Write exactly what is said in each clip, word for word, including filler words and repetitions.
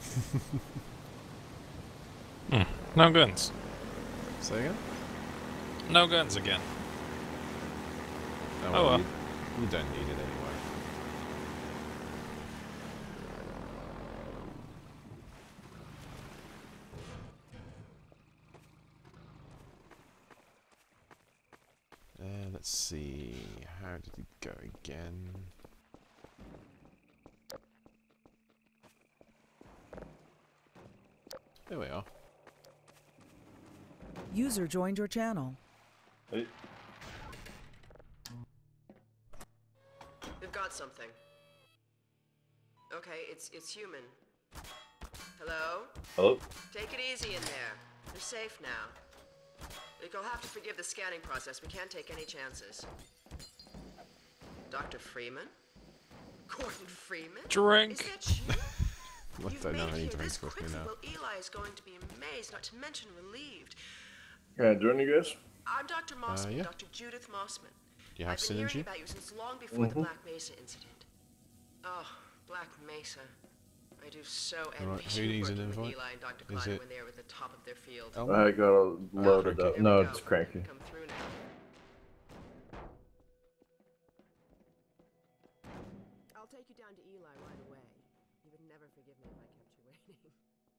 Hmm. No guns. Say again? No guns again. Oh, Oh well, well. You, you don't need it anyway. Uh, let's see. How did it go again? There we are. User joined your channel. Hey. We've got something. Okay, it's it's human. Hello? Hello? Take it easy in there. You're safe now. You'll have to forgive the scanning process. We can't take any chances. Doctor Freeman? Gordon Freeman? Drink. Is that you? I You've don't know made any it here drinks this with me quickly. now. Well, Eli is going to be amazed, not to mention relieved. Can I join you guys? I'm Doctor Mossman, yeah. Doctor Judith Mossman. Do you have I've been hearing synergy? about you since long before the Mhm. Black Mesa incident. Oh, Black Mesa. I do so envy Alright, who you needs an working with invite? Eli and Doctor Is Klein it- when they were at the top of their field. Oh, I gotta load it Cranky. up. There No, we go. it's cranky. Come through now. I'll take you down to Eli right away. He would never forgive me if I kept you waiting.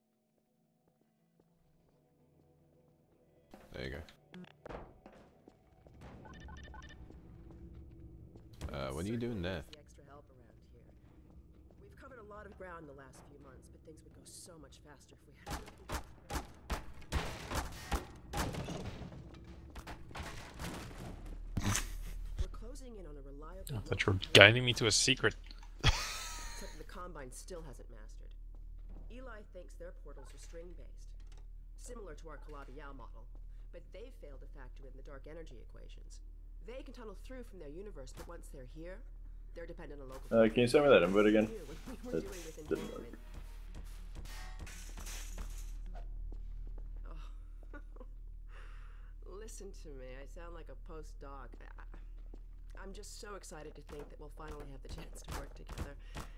there you go. Uh, what are you doing there? The extra help around here. We've covered a lot of ground in the last few months, but things would go so much faster if we had. We're closing in on a reliable. I thought you were guiding me to a secret. Something the Combine still hasn't mastered. Eli thinks their portals are string-based, similar to our Calabi-Yau model, but they fail to factor in the dark energy equations. They can tunnel through from their universe, but once they're here, they're dependent on local. Uh, can you send me that invite again? Knew what we were It doing with didn't work. entanglement. Oh. Listen to me. I sound like a postdoc. I, I, I'm just so excited to think that we'll finally have the chance to work together.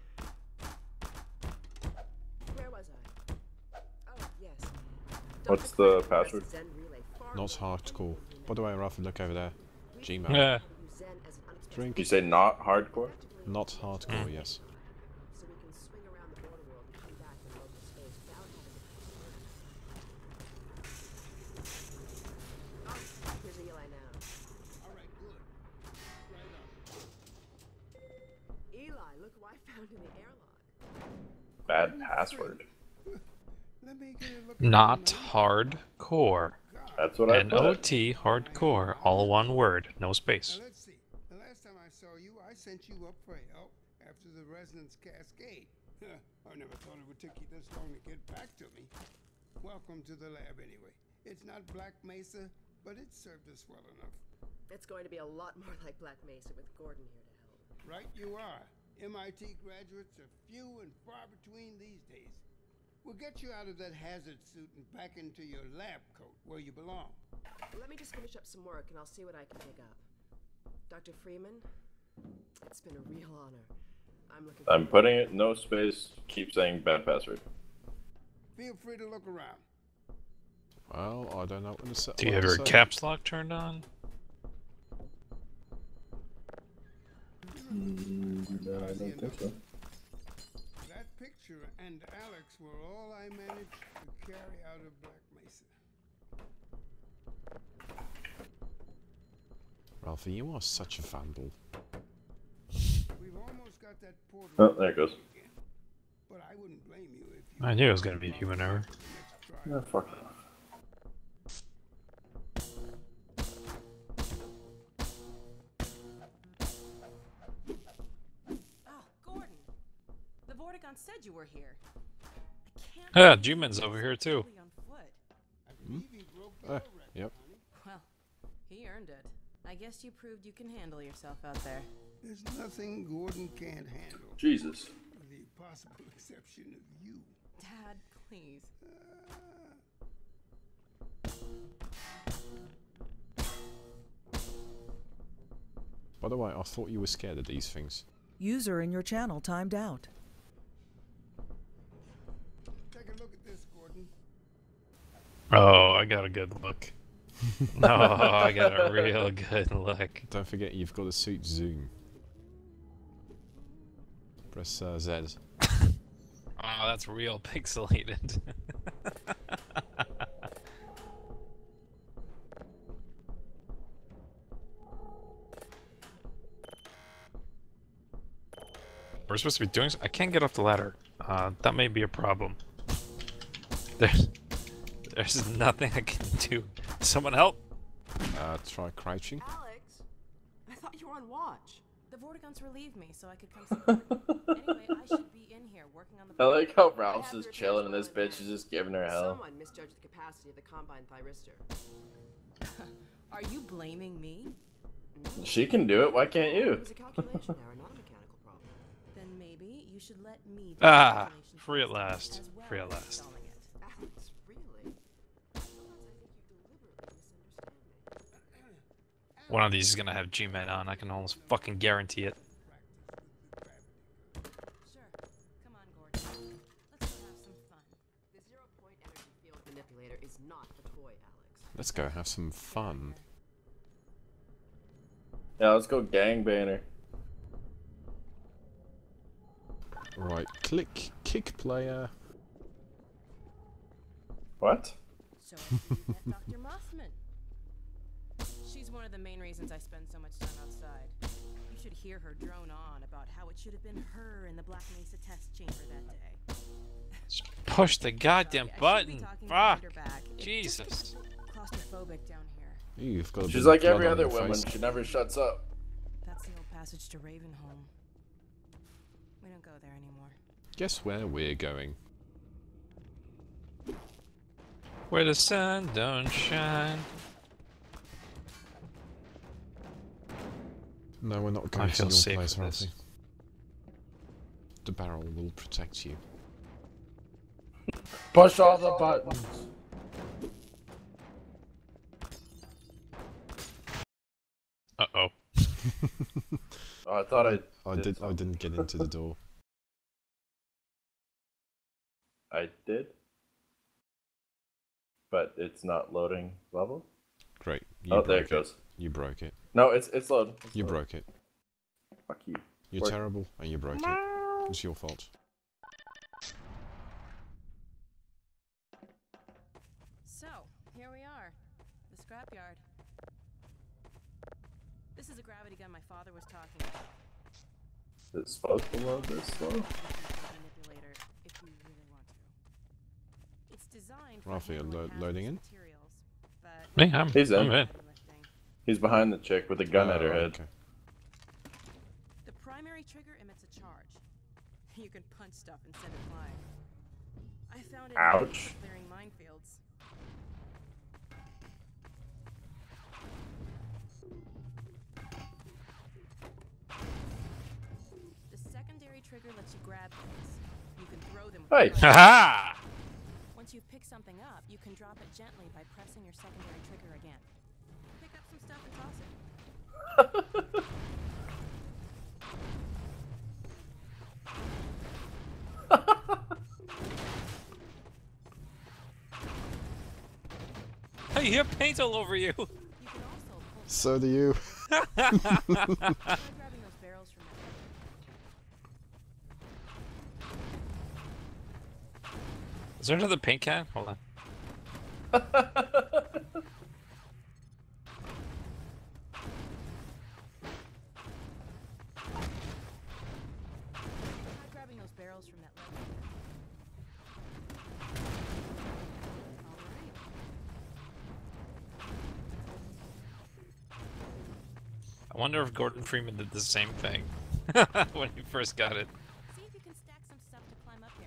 Where was I? Oh, yes. What's Doctor the Craig password? uses Zen Relay far Not more hardcore. than By the way, Ralph, look over there. Gmail. Yeah. use Zen as an unexpected Drink. You say not hardcore? Not hardcore, yes. so we can swing around the border world and come back in local space without having to pass through. Oh, here's Eli now. Alright, good. Right up. Eli, look who I found in the airlock. Bad password. Let me get a look at Not your name. hardcore. That's what I N O put. T hardcore. All one word. No space. Now let's see. The last time I saw you, I sent you up for help after the resonance cascade. I never thought it would take you this long to get back to me. Welcome to the lab anyway. It's not Black Mesa, but it served us well enough. It's going to be a lot more like Black Mesa with Gordon here to help. Right you are. M I T graduates are few and far between these days. We'll get you out of that hazard suit and back into your lab coat where you belong. Let me just finish up some work and I'll see what I can pick up. Doctor Freeman, it's been a real honor. I'm looking I'm putting it no space. Keep saying bad password. Feel free to look around. Well, I don't know what to say. Do you what have to your say. caps lock turned on? No, I don't think so. That picture and Alex were all I managed to carry out of Black Mesa. Ralphie, you are such a vandal. We've almost got that portal. Oh, there it goes. again. But I wouldn't blame you if you I knew it was going to be a human error. next try. Yeah, fuck. Oh, Gordon. The Vortigaunt said you were here. I can't Ah, believe Juman's you over were here too. totally on foot. I believe you broke the Uh, law record, yep. honey. Well, he earned it. I guess you proved you can handle yourself out there. There's nothing Gordon can't handle, Jesus. with the possible exception of you. Dad, please. By the way, I thought you were scared of these things. User in your channel timed out. Oh, I got a good look. No, I got a real good look. Don't forget you've got to suit zoom. Press uh, Z. Oh, that's real pixelated. We're supposed to be doing. I can't get off the ladder. Uh, that may be a problem. There's, there's nothing I can do. Someone help! Uh, try crouching. Alex, I thought you were on watch. The Vortigaunts relieved me so I could come support. Anyway, I should be in here working on the. I like how Ralph's just chilling and this bitch is just giving her hell. Someone misjudged the capacity of the Combine thyristor. Are you blaming me? She can do it, why can't It you? was a calculation error, not a mechanical problem. Then maybe you should let me. do the Ah, calculation free at first, last. as well Free at as last. installing it. Alex, really? Sometimes I think you deliberately misunderstand me. One of these is gonna have G-Men on. I can almost fucking guarantee it. Sure. Come on, Gordon. Let's go have some fun. The zero-point energy field manipulator is not a toy, Alex. Let's go have some fun. Yeah, let's go gangbang her. Right, click, kick player. What? So I see you met Doctor Mothman. She's one of the main reasons I spend so much time outside. You should hear her drone on about how it should have been her in the Black Mesa test chamber that day. Push the goddamn Sorry, I should be button. talking Fuck. behind her back. It's Jesus. just claustrophobic down here. Ooh, you've got a bit She's of like blood every on other your woman, face. she never shuts up. That's the old passage to Ravenholm. We don't go there anymore. Guess where we're going? Where the sun don't shine. No, we're not going to feel your safe place, with this. Ralphie. The barrel will protect you. Push all the buttons. Uh oh. Oh, I thought I. I did. I didn't get into the door. I did. But it's not loading level. Great. You Oh, there broke it goes. You broke it. No, it's it's loading. It's You loading. broke it. Fuck you. You're Work. terrible, and you broke it. It's your fault. So, here we are. The scrapyard. This is a gravity gun my father was talking about. Is it supposed to load this slow? Manipulator, if you really want to. It's designed for Ralphie, handling lo- loading in? hazardous materials, but Me, I'm, He's in. I'm in. heavy lifting. He's behind the chick with a gun at her Oh, head. okay. The primary trigger emits a charge. You can punch stuff and send it flying. I found it Ouch. handy for clearing minefields. The secondary trigger lets you grab things. You can throw them. with Hey. your right Haha! Once you've picked something up, you can drop it gently by pressing your secondary trigger again. Pick up some stuff and toss it. Hey, you have paint all over you! You can also pull So do you. try grabbing those barrels from that. Is there another paint can? Hold on. Try grabbing those barrels from that lever. Alright. I wonder if Gordon Freeman did the same thing when he first got it. See if you can stack some stuff to climb up here.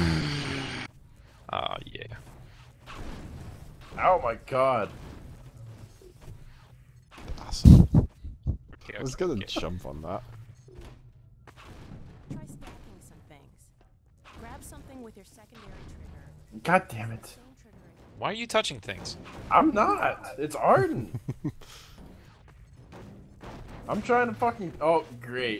Oh, yeah. Oh my god. Awesome. Okay, I was okay, gonna okay. jump on that. Try stacking some things. Grab something with your secondary trigger. God damn it. Same trigger again. Why are you touching things? I'm not. It's Arden. I'm trying to fucking. Oh, great.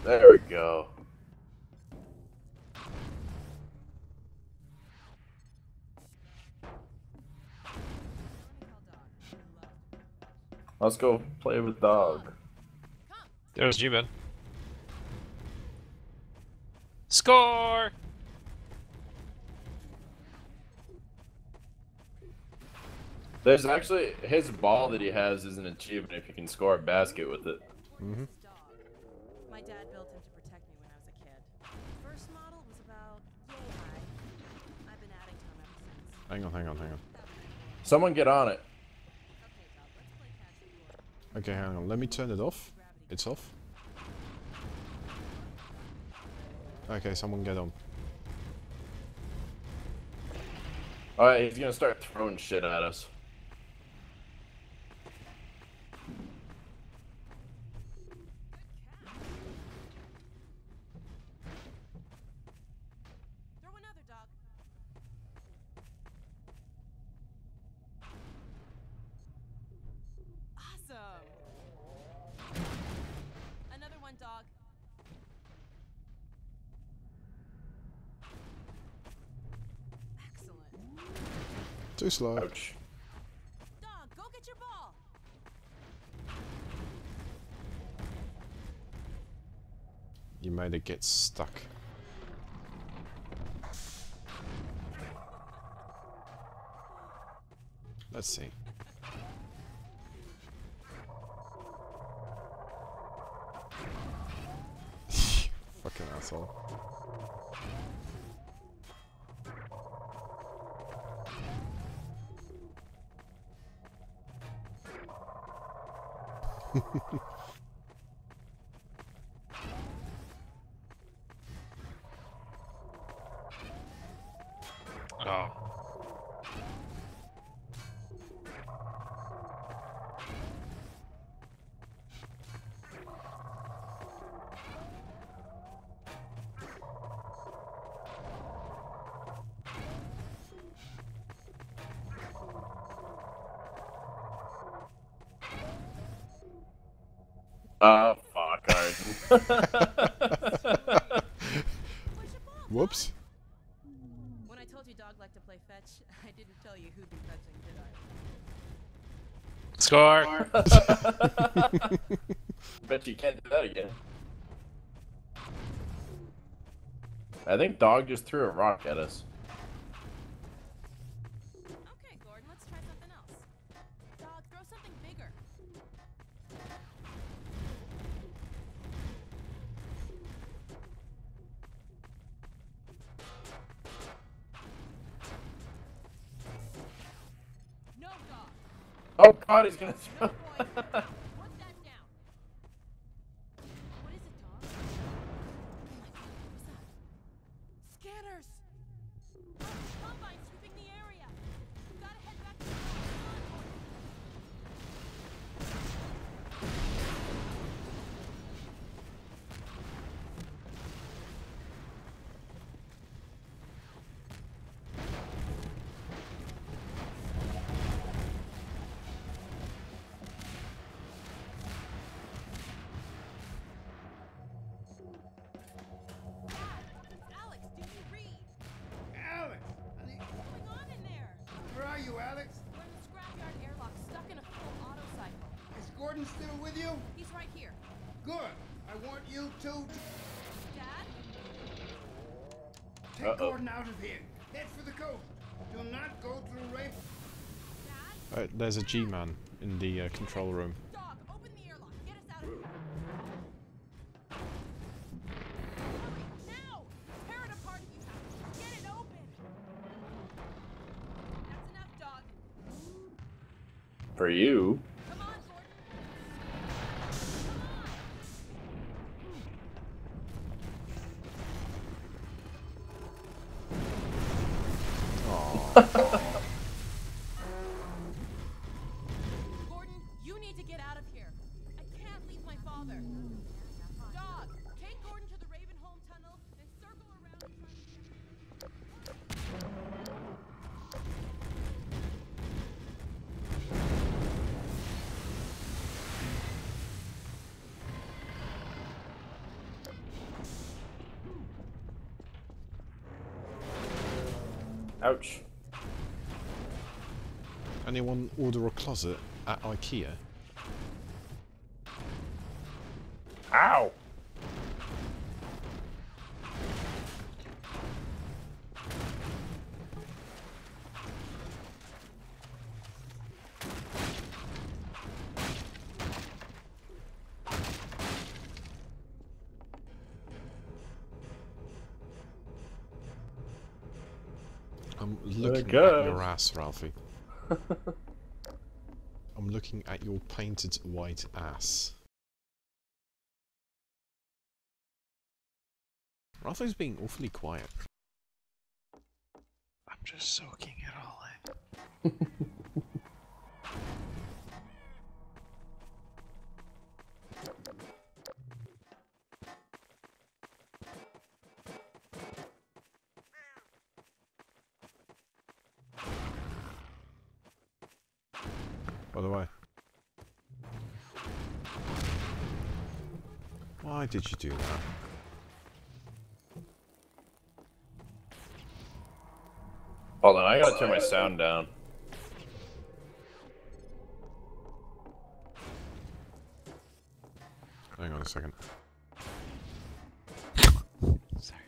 There we go. Let's go play with dog. There's G-Man. Score! There's actually his ball that he has is an achievement if you can score a basket with it. Mm-hmm. My dad built him to protect me when I was a kid. First model was about yay high. I've been adding to him ever since. Hang on, hang on, hang on. Someone get on it. Okay, Doc, let's play catch the door. Okay, hang on. Let me turn it off. It's off. Okay, someone get on. Alright, he's gonna start throwing shit at us. Throw another, Doc. Awesome. Another one, Dog. Excellent. Too slow. Ouch. Dog, go get your ball. You made it get stuck. Let's see. Fucking asshole. Oh. Uh, fuck, Arden. Whoops. When I told you Dog liked to play fetch, I didn't tell you who'd be fetching, did I? Score! Bet you can't do that again. I think dog just threw a rock at us. Okay, Gordon, let's try something else. Dog, throw something bigger. No, Dog. Oh god, he's gonna throw. No, boy. Put that down. What is it, Dog? Oh my god, what was that? Scanners! Oh, Combine sweeping the area. We've gotta head back to the farm. Alex, did you read? Alex! Honey, What's going on in there? where are you, Alex? We're in the scrapyard airlock, stuck in a full auto cycle. Is Gordon still with you? He's right here. Good. I want you two to Dad? take Uh-oh. Gordon out of here. Head for the coast. Do not go through Rafe. Dad? Uh, there's a G-man in the uh, control room. Dog, open the airlock. Get us out of here. Hurry, now! Tear it apart if you have to. Get it open! That's enough, Dog. For you. Come on, Gordon. Gordon, you need to get out of here. I can't leave my father. Dog, take Gordon to the Ravenholm tunnel, then circle around and try to get... Ouch. Anyone order a closet at IKEA? Ow! I'm looking at goes. your ass, Ralphie. I'm looking at your painted white ass. Ralphie's being awfully quiet. I'm just soaking it all in. By the way. Why did you do that? Hold on, I gotta turn my sound down. Hang on a second. Sorry.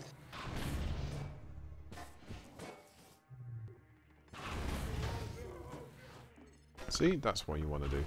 See, that's what you want to do.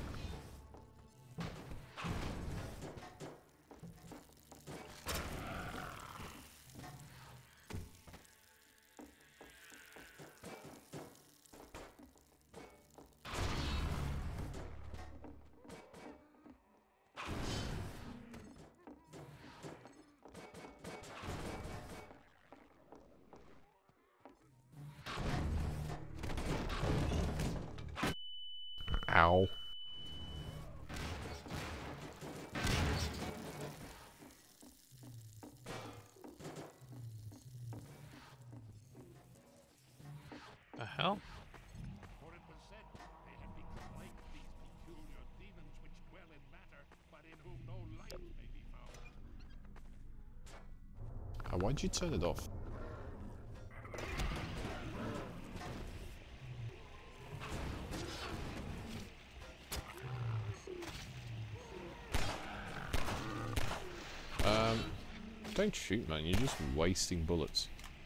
Ow. The hell? For it was said, they have become like these peculiar demons which dwell in matter, but in whom no light may be found. Uh, why'd you turn it off? Um, don't shoot, man. You're just wasting bullets.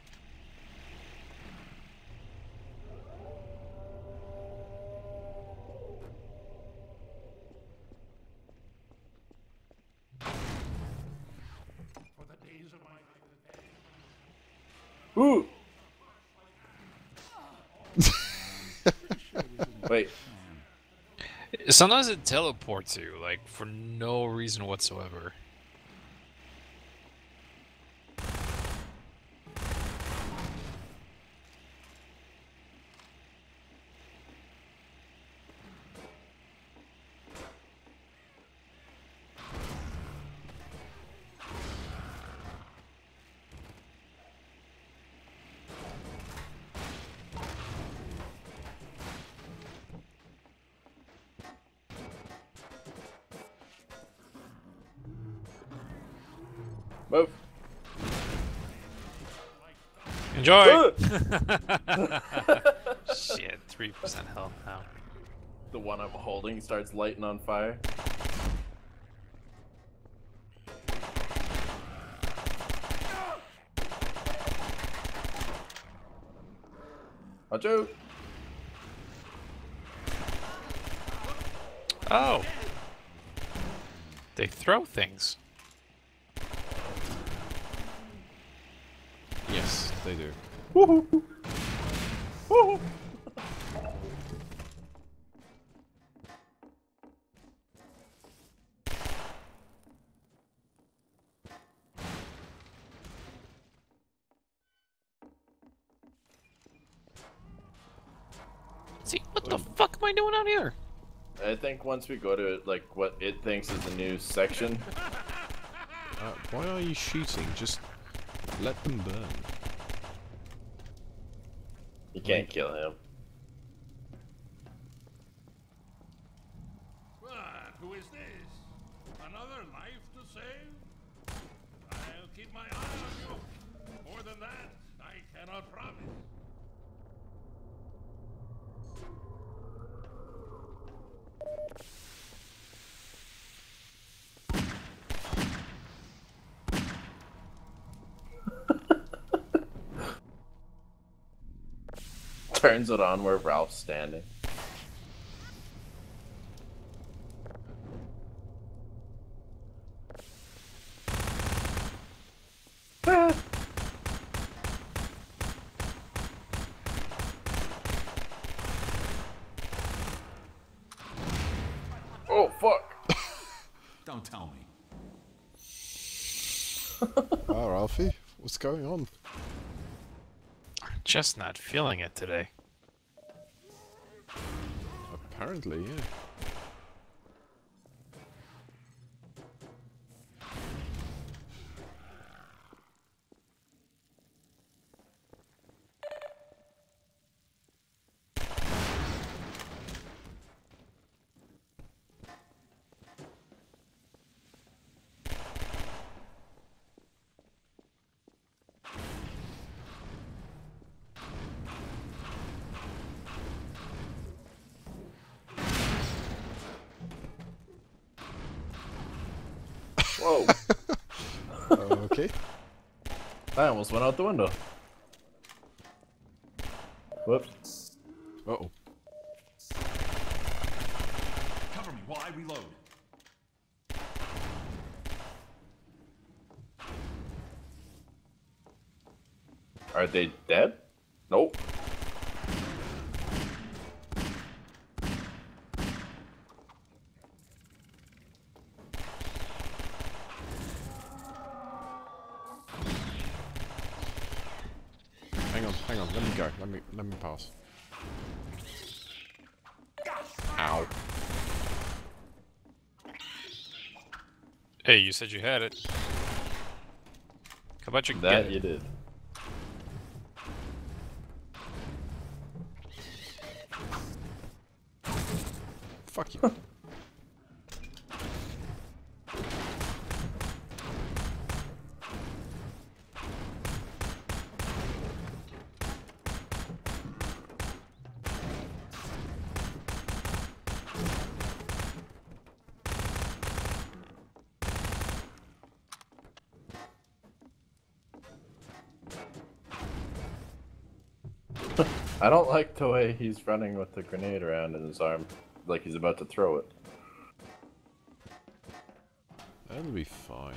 For the days of my Ooh! Wait. Sometimes it teleports you, like, for no reason whatsoever. Move. Enjoy! Shit, three percent health now. The one I'm holding starts lighting on fire. Watch out! Oh! They throw things. Yes, they do. Woohoo! Woohoo! See, what the fuck am I doing out here? I think once we go to like what it thinks is a new section. Uh, why are you shooting? Just let them burn. You can't kill him. What? Who is this? Another life to save? I'll keep my eye on you. More than that, I cannot promise. turns it on where Ralph's standing. Ah. Oh, fuck. Don't tell me. Oh, Ralphie, what's going on? Just not feeling it today. Apparently, yeah. Whoa. Okay. I almost went out the window. Whoops. Uh-oh. Cover me while I reload. Are they dead? Nope. Hang on, hang on, let me go. Let me let me pass. Ow. Hey, you said you had it. How about you That get you it? did. Fuck you. I don't like the way he's running with the grenade around in his arm, like he's about to throw it. That'll be fine.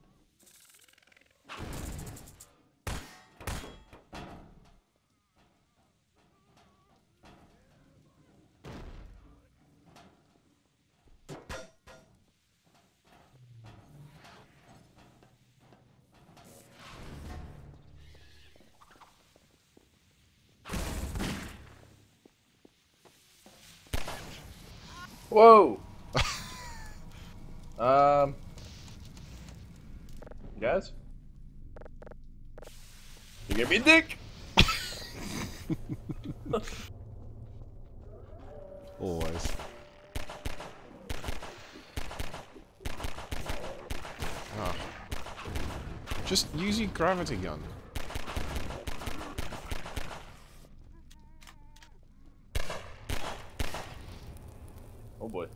Whoa! um... Guys? You give me dick! Always. Ah. Just use your gravity gun. Oh boy.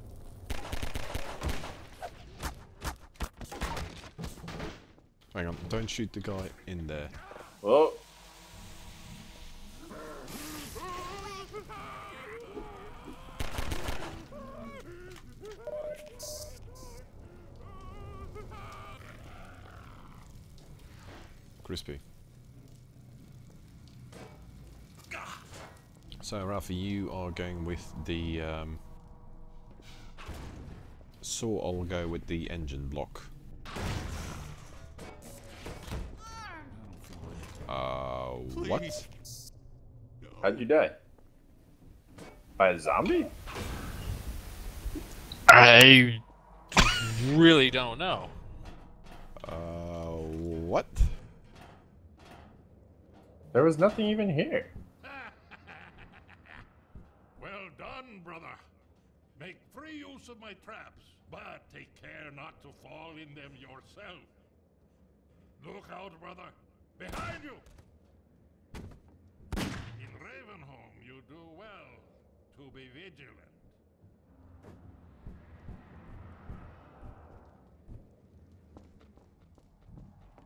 Hang on, don't shoot the guy in there. Whoa! Crispy. So, Ralphie, you are going with the um, so I'll go with the engine block. Uh, what? How'd you die? By a zombie? I really don't know. Uh, what? There was nothing even here. Well done, brother. Make free use of my traps, but take care not to fall in them yourself. Look out, brother. Behind you! In Ravenholm, you do well to be vigilant.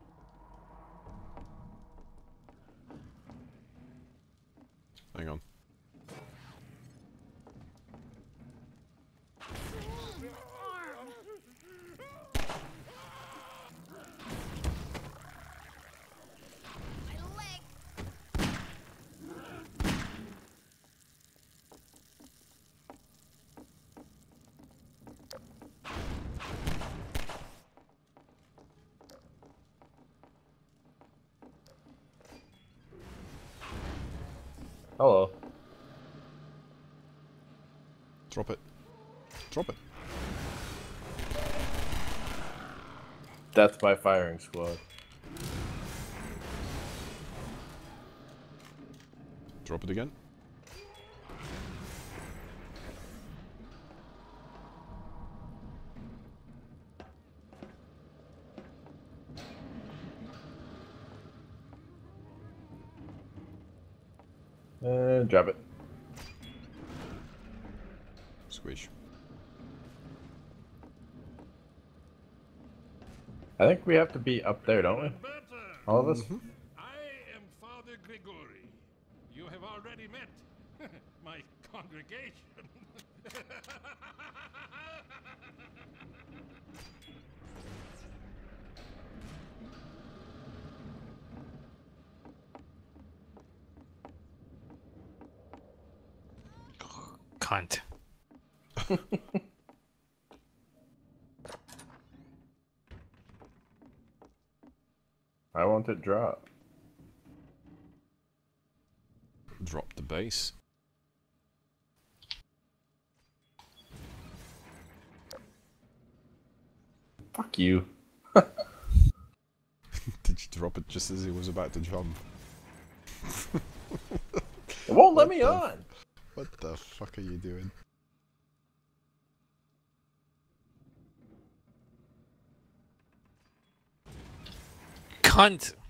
Hang on. Hello. Drop it. Drop it. Death by firing squad. Drop it again. And drop it. Squish. I think we have to be up there, don't we? Better. All of us? Mm-hmm. I am Father Grigori. You have already met my congregation. Cunt. I want it drop. Drop the base. Fuck you. Did you drop it just as he was about to jump? It won't let What me the- on. What the fuck are you doing? Cunt.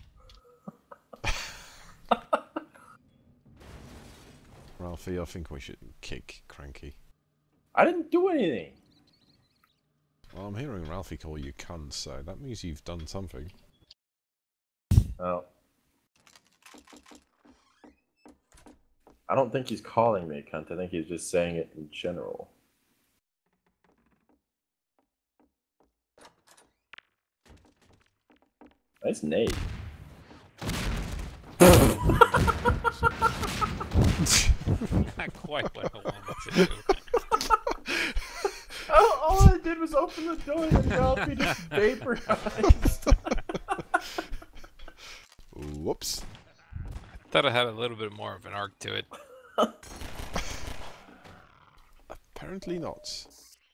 Ralphie, I think we should kick Cranky. I didn't do anything. Well, I'm hearing Ralphie call you cunt, so that means you've done something. Oh. I don't think he's calling me cunt. I think he's just saying it in general. Nice nade. Not quite what I wanted to do. all, all I did was open the door and Ralphie just vaporized. Whoops. Thought it had a little bit more of an arc to it. Apparently not.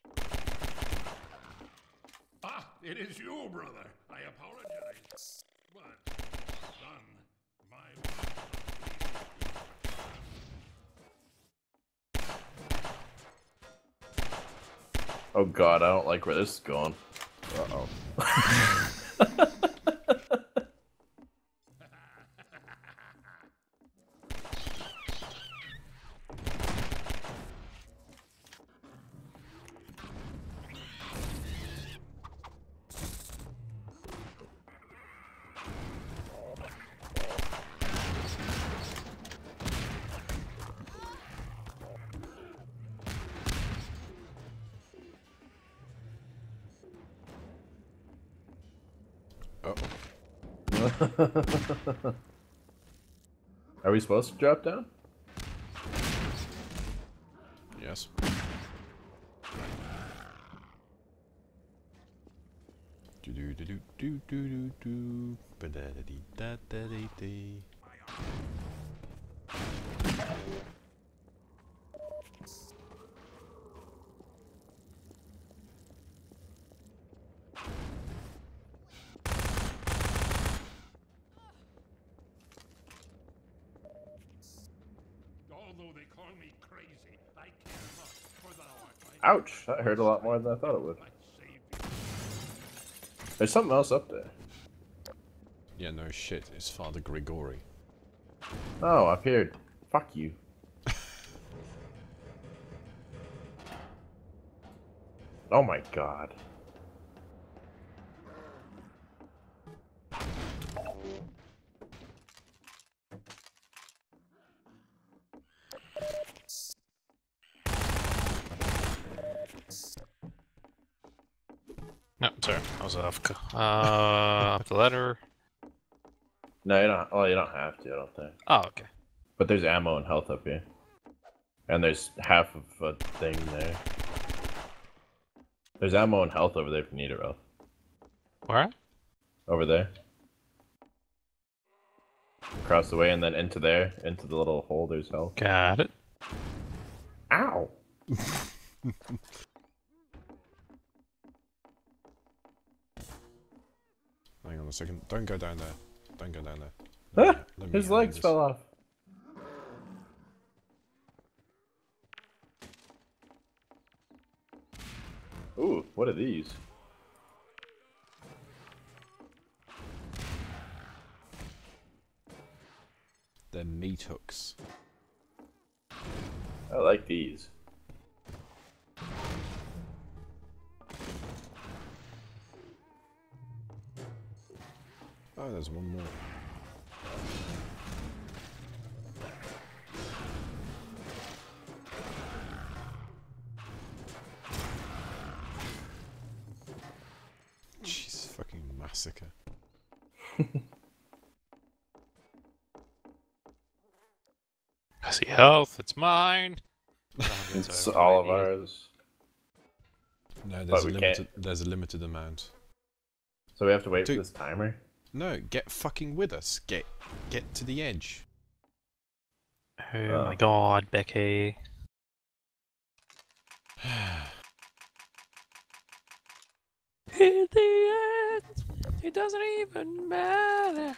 Ah, it is you, brother. I apologize. But, son, my... Oh god, I don't like where this is going. Uh-oh. Are we supposed to drop down? Yes. Do do do do do do do do. Ba da da dee da da dee dee. Although they call me crazy, I care not, for thou art my... Ouch, that hurt a lot more than I thought it would. my savior. There's something else up there. Yeah, no shit. It's Father Grigori. Oh, up here. Fuck you. Oh my god. No, sorry, I was off. Uh, up the ladder. No, you don't. Oh, you don't have to. I don't think. Oh, okay. But there's ammo and health up here, and there's half of a thing there. There's ammo and health over there if you need it, Ralph. Where? Over there. across the way and then into there, into the little hole. There's hell. Got it. Ow! Hang on a second. Don't go down there. Don't go down there. Ah, Let me- let me his handle legs this. fell off. Ooh, what are these? They're meat hooks. I like these. Oh, there's one more. Jeez, fucking massacre. I see health. It's mine. It's all of ours. No, there's But a we limited. can't. There's a limited amount. So we have to wait Dude. for this timer? No, get fucking with us. Get, get to the edge. Oh Oh. my god, Becky. In the end, it doesn't even matter.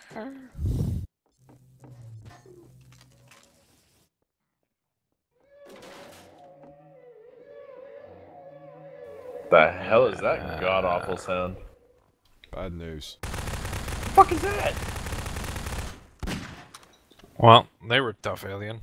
The hell is that god awful sound? Bad news. The fuck is that? Well, they were tough, alien.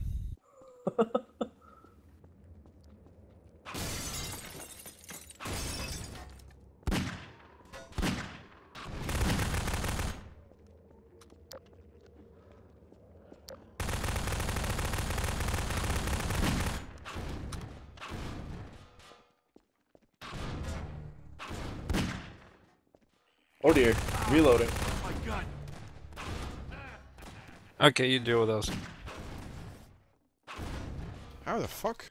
Oh dear, reloading. Okay, you deal with those. How the fuck?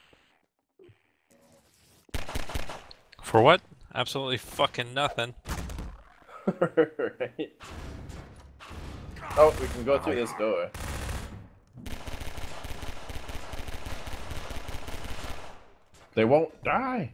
For what? Absolutely fucking nothing. Right. Oh, we can go through this door. They won't die.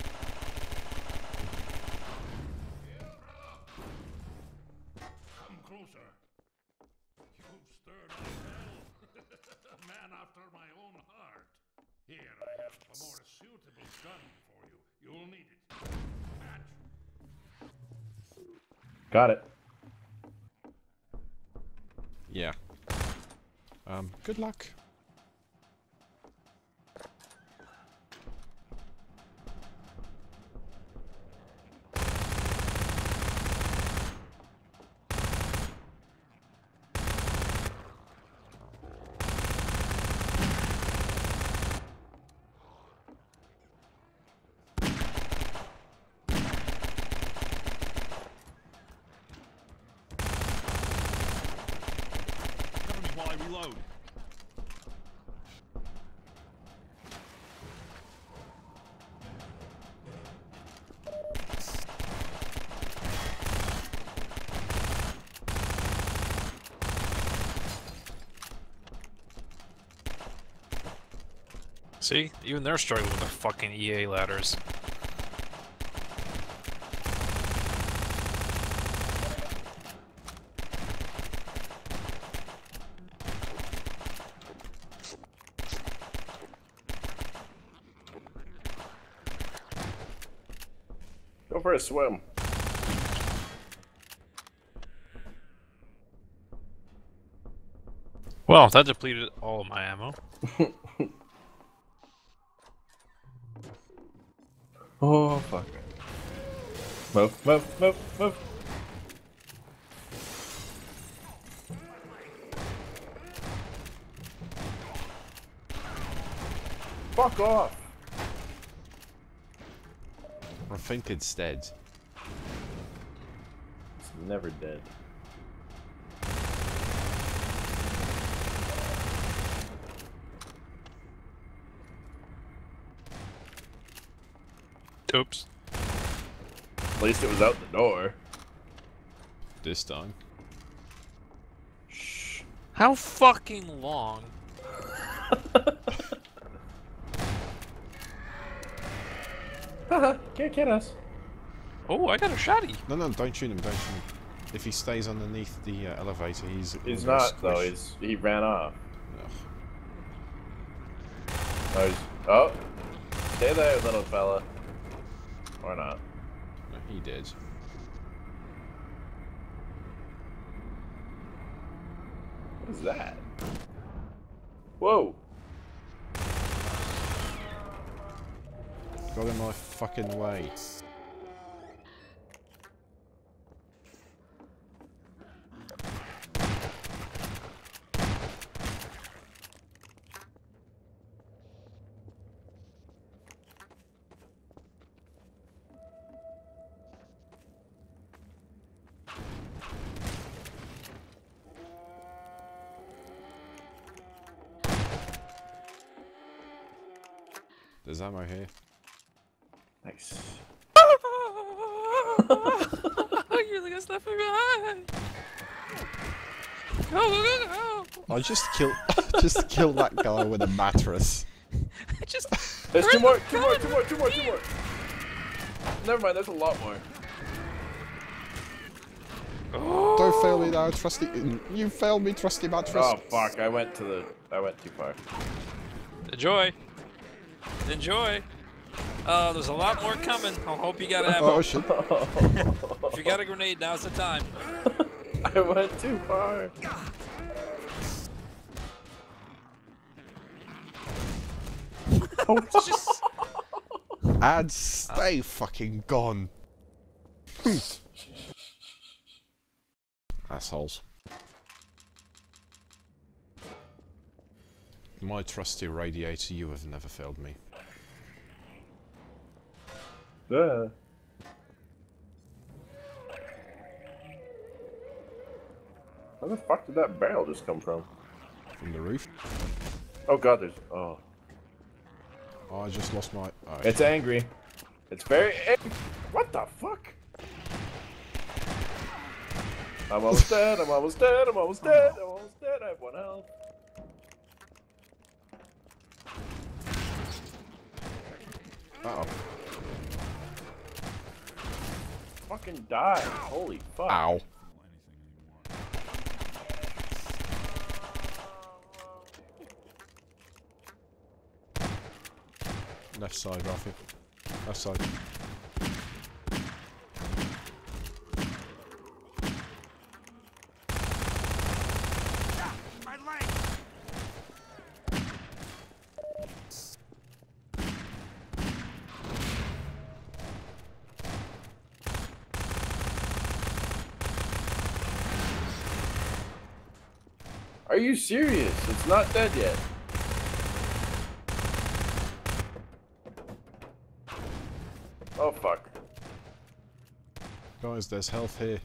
Come closer. You've stirred up hell. A man after my own heart. Here, I have a more suitable gun for you. You'll need it. Match. Got it. Yeah. Um, good luck. Cover me while I reload. See? Even they're struggling with their fucking E A ladders. Go for a swim. Well, that depleted all of my ammo. Oh fuck. Move, move, move, move. Fuck off. I think instead. It's never dead. Oops. At least it was out the door. This time. Shh. How fucking long? Haha, can't get us. Oh, I got a shotty. No, no, don't shoot him, don't shoot him. If he stays underneath the uh, elevator, he's... He's gonna not, though. squish. He's He ran off. Ugh. Oh, he's, oh. Stay there, little fella. Or not. No, he did. What is that? Whoa! Got in my fucking way. There's ammo here. Nice. You're the guy left me behind. Go, go, go, go. I just killed, just killed that guy with a mattress. I just. There's two more, two more, two more, two more, two more. Never mind, there's a lot more. Oh. Don't fail me now, trusty. You failed me, trusty mattress. Oh fuck! I went to the. I went too far. Enjoy. Enjoy. Oh, there's a lot more coming. I hope you got ammo. Oh shit! If you got a grenade, now's the time. I went too far. Oh, just... And stay fucking gone. Assholes. My trusty radiator, you have never failed me. Yeah. Where the fuck did that barrel just come from? From the roof. Oh god, there's. Oh. Oh, I just lost my. Oh, It's angry. It's very angry. What the fuck? I'm almost dead, I'm almost dead, I'm almost dead, I'm almost dead, I have one health. Uh oh. Fucking die. Holy fuck. Ow. Left side, Ralphie. Left side. My leg! Are you serious? It's not dead yet. Oh fuck. Guys, there's health here.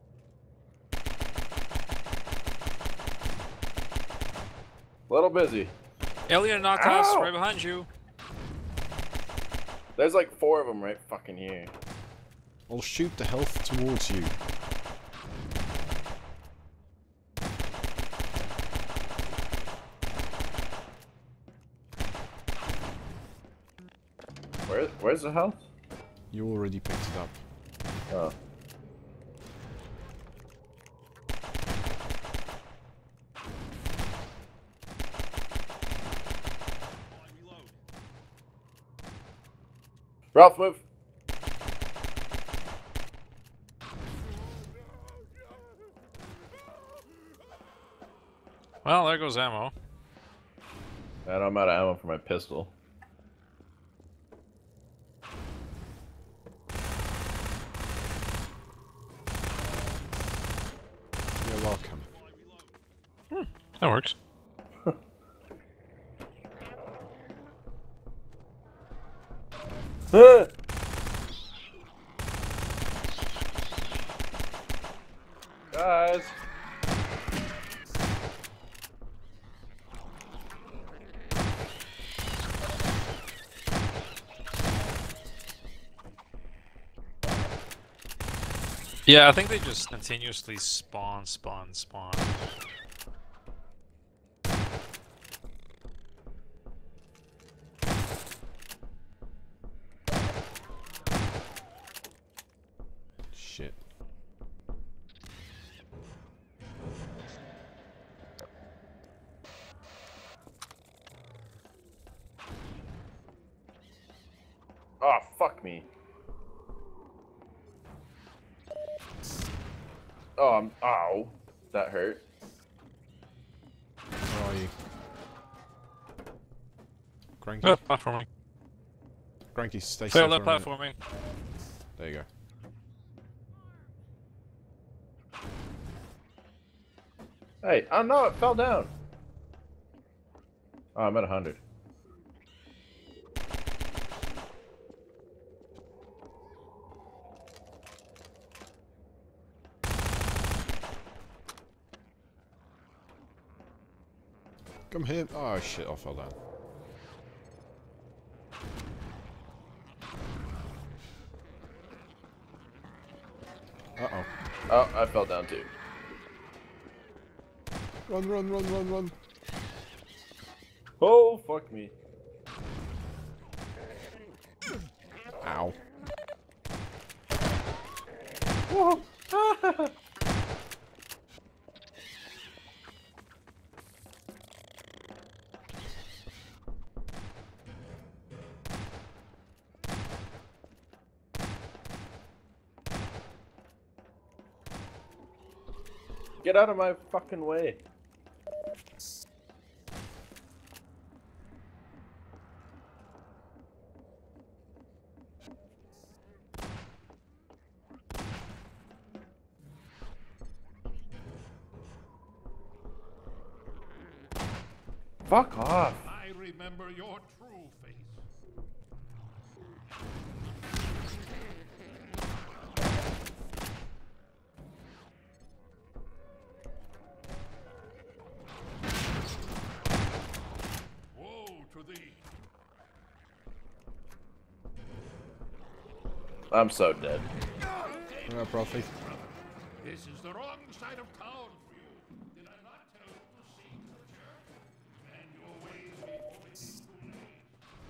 A little busy. Alien knockhouse Ow! right behind you. There's like four of them right fucking here. I'll shoot the health towards you. Where? Where's the health? You already picked it up. Oh. Ralph, move. Well, there goes ammo. And I'm out of ammo for my pistol. You're welcome. That works. Ah! Guys. Yeah, I think they just continuously spawn, spawn, spawn. Oh, fuck me. Oh, I'm, ow. That hurt. Where are you? Cranky? Oh, platforming. Cranky, stay Fail still that for a minute. platforming. There you go. Hey, oh no, it fell down. Oh, I'm at one hundred. Come here. Oh shit, I fell down. Uh-oh. Oh, I fell down too. Run, run, run, run, run. Oh, fuck me. Ow. Whoa. Get out of my fucking way. Fuck off. I remember your true face. Woe to thee. I'm so dead. Yeah, Profi. This is the wrong side of town for you. Did I not tell you to seek the church? And your ways before it is too late.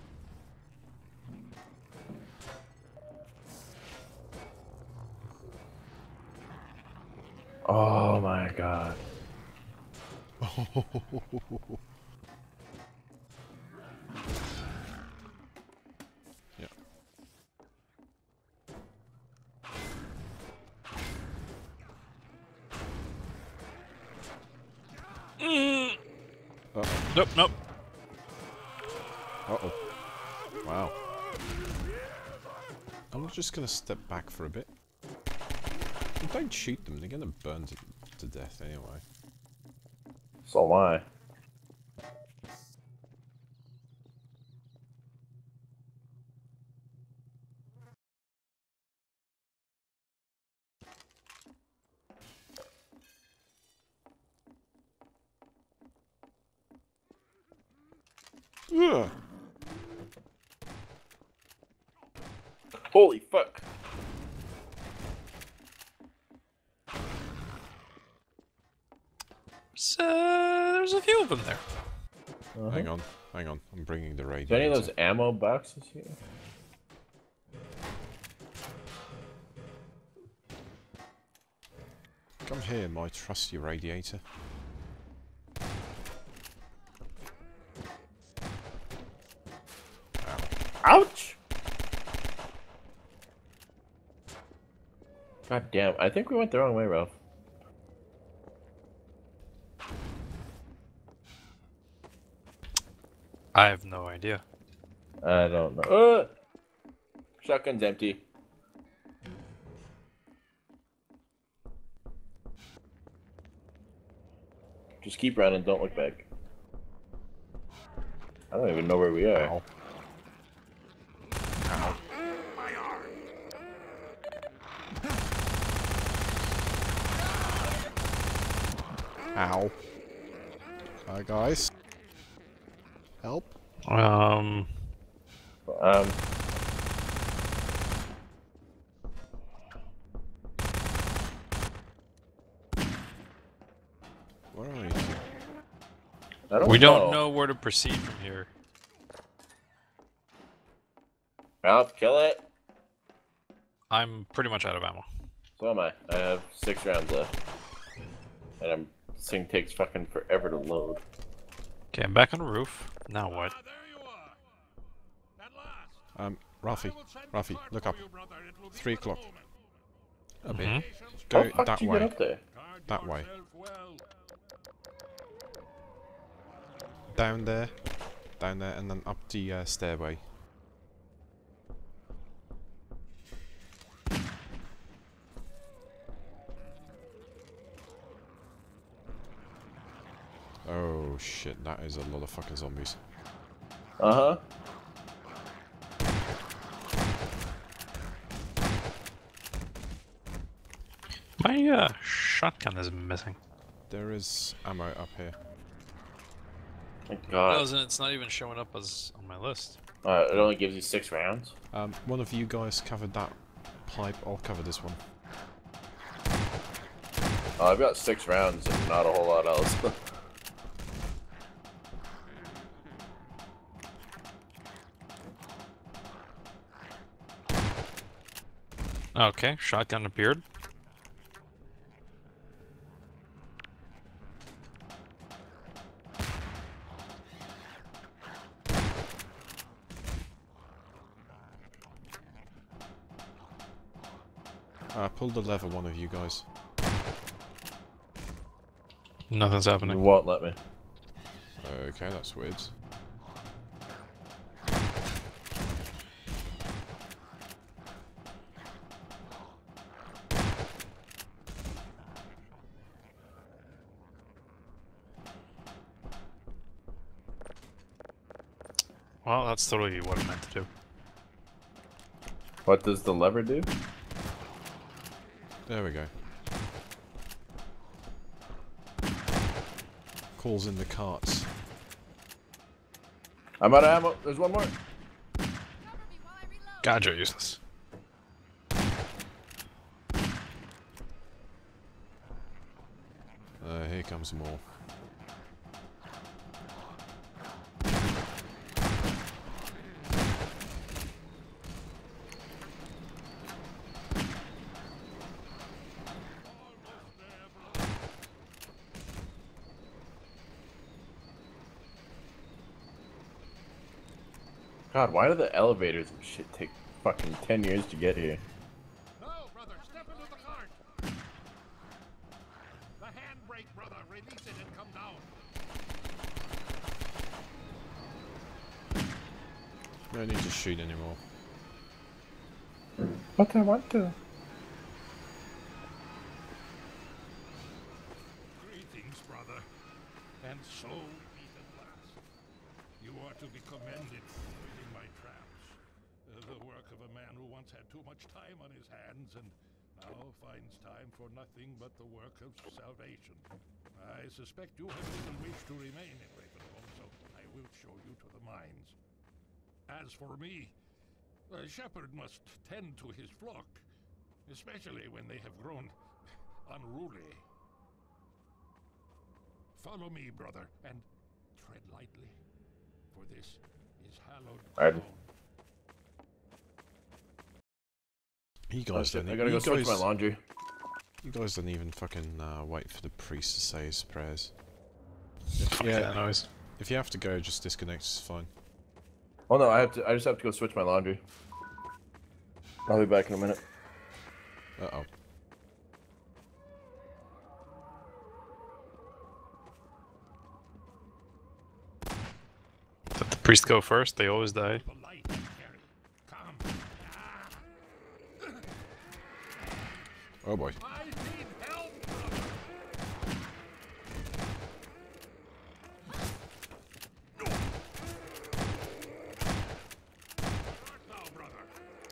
Oh my god. Yeah. Mm. Uh-oh. Nope, nope. Uh-oh. Wow. I'm just gonna step back for a bit. Don't shoot them, they're gonna burn to, to death anyway. So am I. Ugh. Holy fuck. So, there's a few of them there. Uh-huh. Hang on, hang on, I'm bringing the Is radio. there any of those ammo boxes here? Come here, my trusty radiator. Ow. Ouch! God damn, I think we went the wrong way, Ralph. I have no idea. I don't know. Uh, shotgun's empty. Just keep running, don't look back. I don't even know where we are. Ow. Ow. Ow. Hi guys. Help. Um, Um, Where are you? I don't we know. don't know where to proceed from here. Ralph, kill it. I'm pretty much out of ammo. So am I. I have six rounds left. And I'm, this thing takes fucking forever to load. Okay, I'm back on the roof. Now what? Ah, there you are. At last. Um, Ralphie, Ralphie, look up. Three o'clock. Up Mhm. here. How Go the fuck that did you way. get up there? That way. Down there. Down there, and then up the uh, stairway. Oh shit, that is a lot of fucking zombies. Uh huh. My uh, shotgun is missing. There is ammo up here. Thank It God. doesn't. It's not even showing up as on my list. Uh, it only gives you six rounds. Um, one of you guys covered that pipe, I'll cover this one. Uh, I've got six rounds and not a whole lot else. Okay, shotgun appeared. Uh, pull the lever, one of you guys. Nothing's You happening. won't let me. Okay, that's weird. Well, that's totally what I meant to do. What does the lever do? There we go. Calls in the carts. I'm out of ammo. There's one more. God, you're useless. Uh, here comes more. God, why do the elevators and shit take fucking ten years to get here? No, brother, step into the cart. The handbrake, brother. Release it and come down. No need to shoot anymore. But I want to. Greetings, brother. And so be at last. You are to be commended for avoiding my traps. Uh, the work of a man who once had too much time on his hands and now finds time for nothing but the work of salvation. I suspect you have little wish to remain in Ravenholm, so I will show you to the mines. As for me, a shepherd must tend to his flock, especially when they have grown unruly. Follow me, brother, and tread lightly, for this is hallowed Alright. ground. You Oh, guys shit, don't. I e- gotta you go switch my guys- laundry. You guys don't even fucking uh, wait for the priest to say his prayers. Yeah, Yeah, noise. if you have to go, just disconnect. It's fine. Oh no, I have to. I just have to go switch my laundry. I'll be back in a minute. Uh oh. Let the priest go first. They always die. The light I carry. Come. Ah, Oh boy. I need help, brother. Where art thou, brother?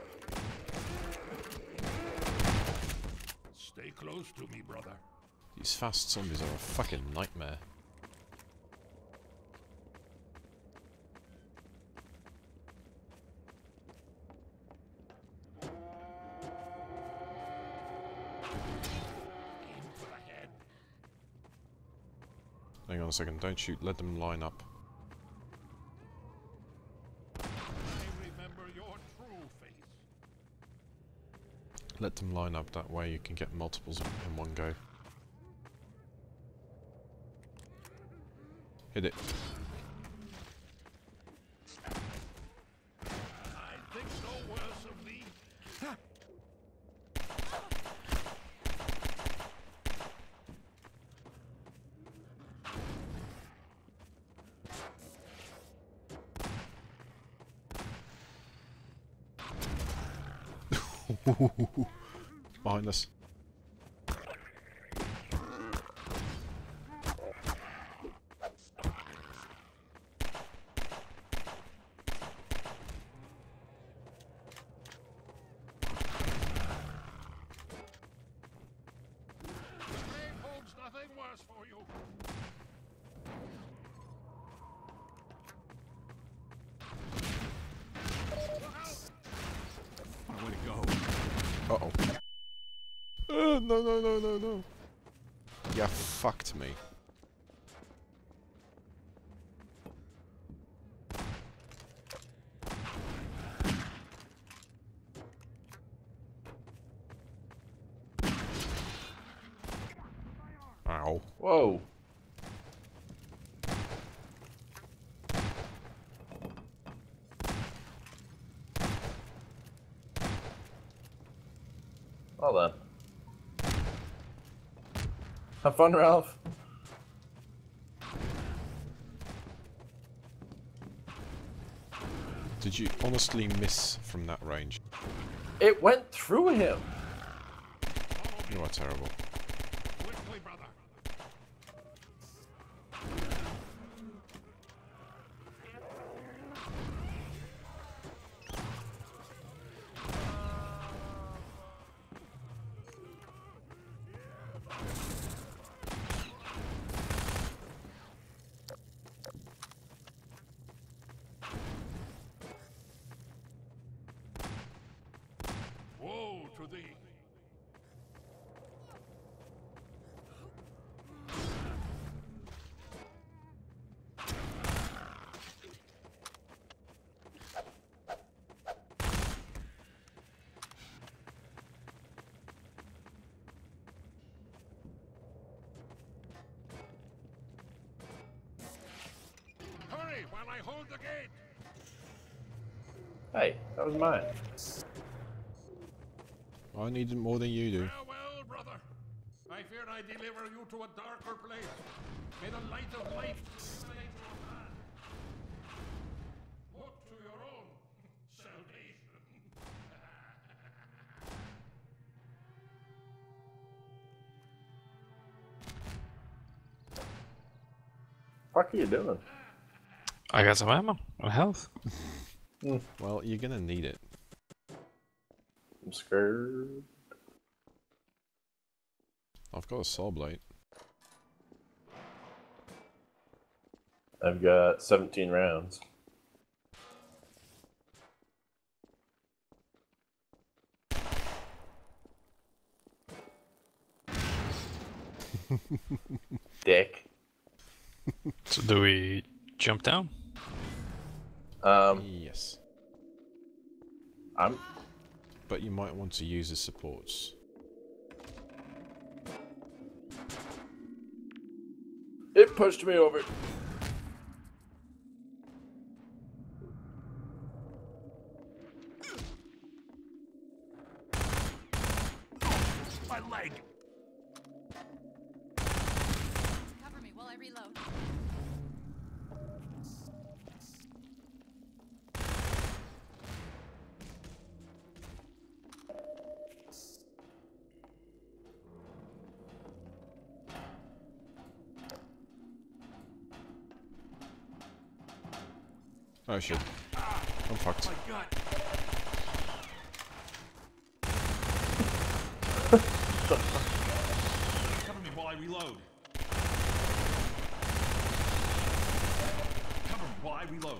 Stay close to me, brother. These fast zombies are a fucking nightmare. Aim for the head. Hang on a second. Don't shoot. Let them line up. I remember your true face. Let them line up. That way you can get multiples in one go. Hit it. I think so Behind us. Holds nothing worse for you. Way to go. Uh oh. Uh, no, no, no, no, no. Yeah, fucked me. Ow. Whoa. Well then. Have fun, Ralph. Did you honestly miss from that range? It went through him. You are terrible. Quickly, brother. Woe to thee. Hurry while I hold the gate. Hey, that was mine. I need it more than you do. Farewell, brother. I fear I deliver you to a darker place. May the light of life illuminate your path. Look to your own salvation. What are you doing? I got some ammo and health. Well, you're gonna need it. I'm scared. I've got a saw blade. I've got seventeen rounds. Dick. So do we jump down? Um, Yes. I'm. But you might want to use the supports. It pushed me over. My leg. Cover me while I reload. Oh shit. I'm fucked. My gut. Cover me while I reload. Cover me while I reload.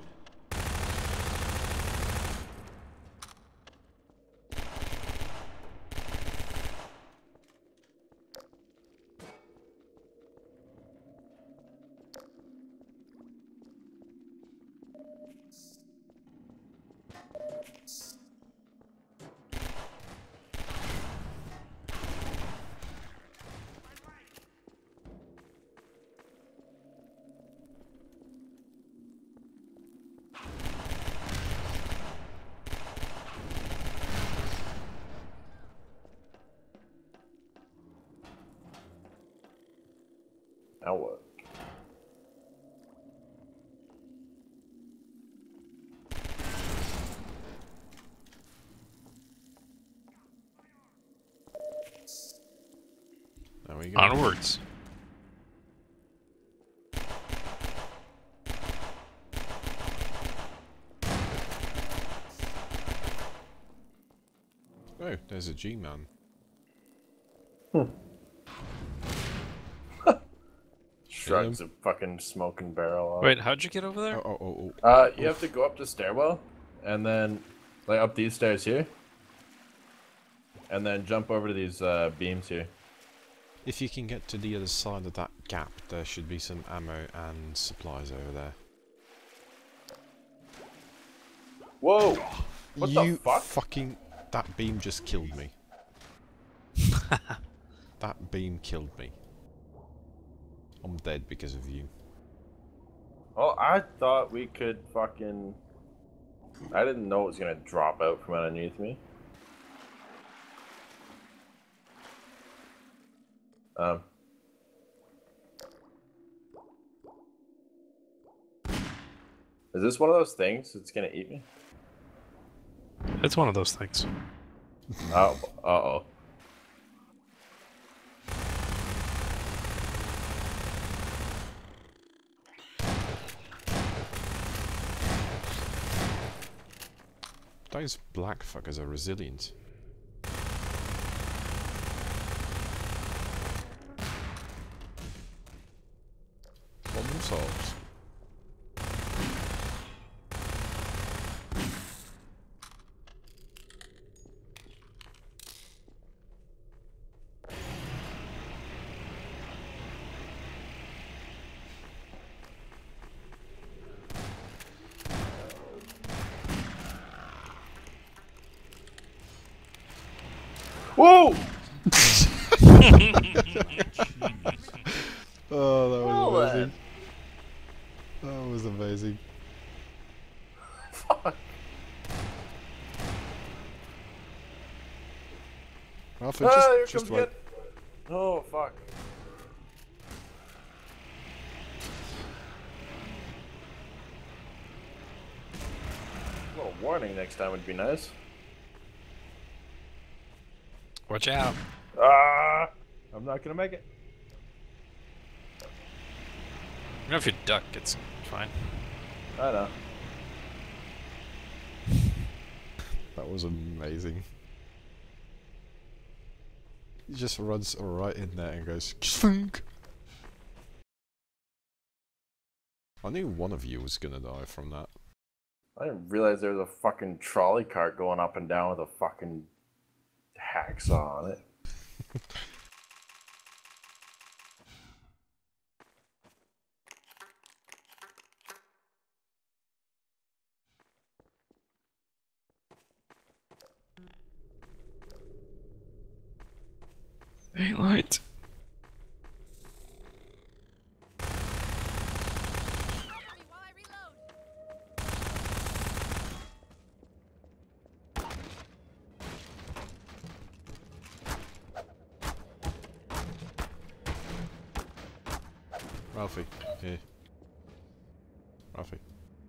Now what? There we go. Onwards. Oh, there's a G-man. Shrugs a fucking smoking barrel off. Wait, how'd you get over there? Oh, oh, oh, oh. Uh, you have to go up the stairwell, and then, like, up these stairs here. And then jump over to these uh, beams here. If you can get to the other side of that gap, there should be some ammo and supplies over there. Whoa! What you the fuck? fucking... That beam just killed me. That beam killed me. I'm dead because of you. Well, I thought we could fucking... I didn't know it was gonna drop out from underneath me. Um... Is this one of those things that's gonna eat me? It's one of those things. Oh, uh-oh. Those black fuckers are resilient. Problem solved. Whoa! Oh, that was Well, amazing. That was amazing. Fuck. Ralph, Ah, just, here just comes wait. again. Oh, fuck. A little warning next time would be nice. Watch out. Ah! I'm not gonna make it. You know, if you duck, it's fine. I know. That was amazing. He just runs right in there and goes "Kfunk." I knew one of you was gonna die from that. I didn't realize there was a fucking trolley cart going up and down with a fucking hacksaw on it. Ain't light. Ralphie, here. Ralphie.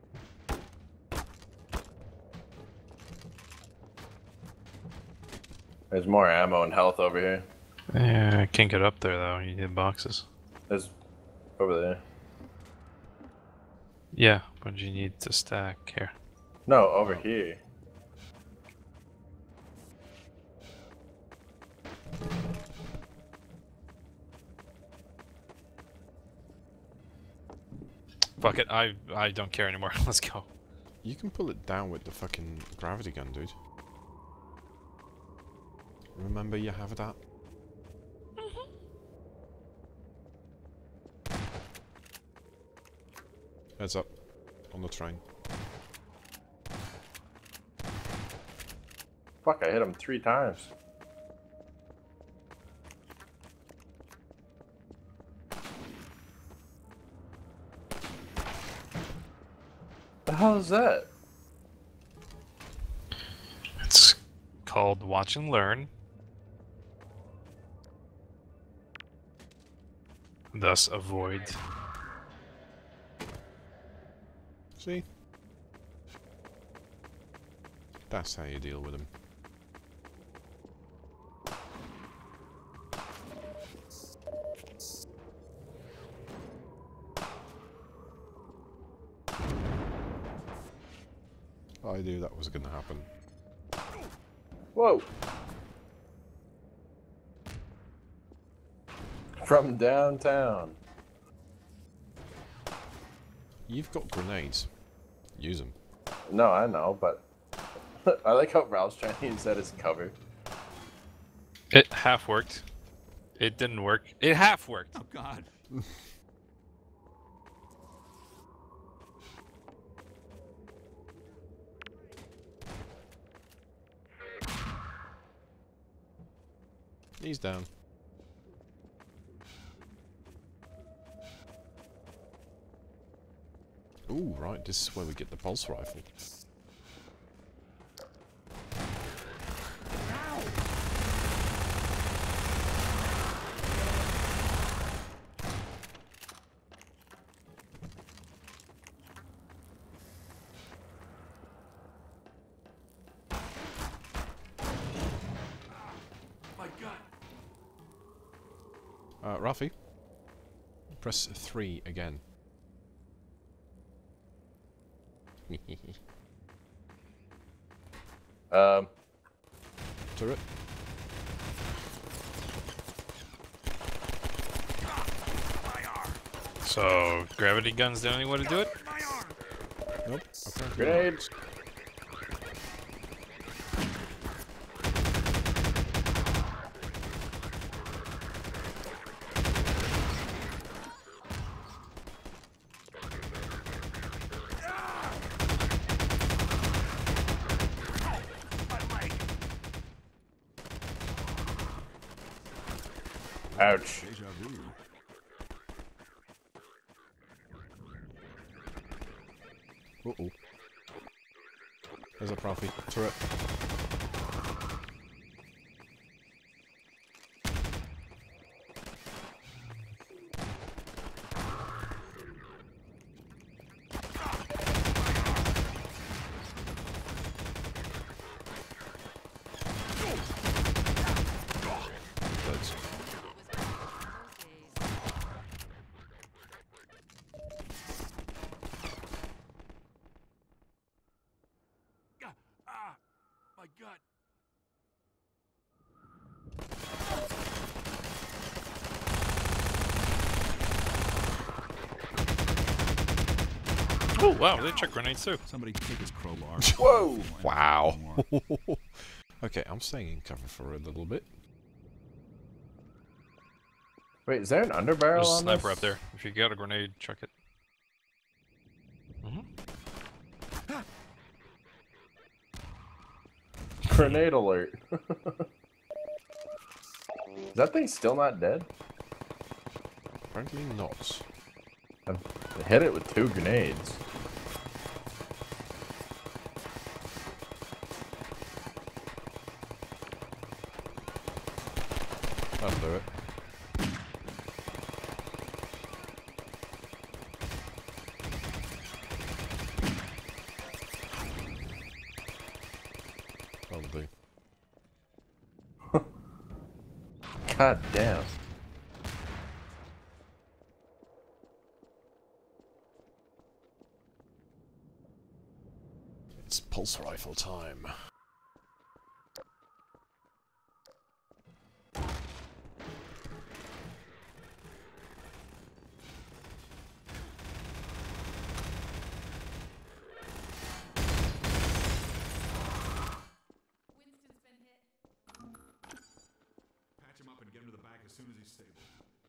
There's more ammo and health over here. Yeah, I can't get up there though. You need boxes. There's over there. Yeah, but you need to stack here. No, over here. Fuck it, I I don't care anymore. Let's go. You can pull it down with the fucking gravity gun, dude. Remember you have that? Heads up. On the train. Fuck, I hit him three times. The hell is that? It's called Watch and Learn. Thus avoid. See? That's how you deal with them. I knew that was going to happen. Whoa! From downtown. You've got grenades. Use them. No, I know, but I like how Ralph's trying to use that as cover. It half worked. It didn't work. It half worked. Oh God. He's down. Ooh, right, this is where we get the pulse rifle. Uh, Rafi, press three again. Um. Turret. So, gravity gun's the only way to do it? Nope. Okay. Grenades. Ouch. Uh oh. There's a Profi. Turret. That's Ah, my gut. Oh, wow, they check grenades too. Somebody take his crowbar. Whoa! wow. Okay, I'm staying in cover for a little bit. Wait, is there an underbarrel There's a on sniper this? up there. If you got a grenade, chuck it. Mm-hmm. Grenade alert. Is that thing still not dead? Apparently not. I hit it with two grenades. That'll do it. That'll do. God damn. It's pulse rifle time. Patch him up and get him to the back as soon as he's stable.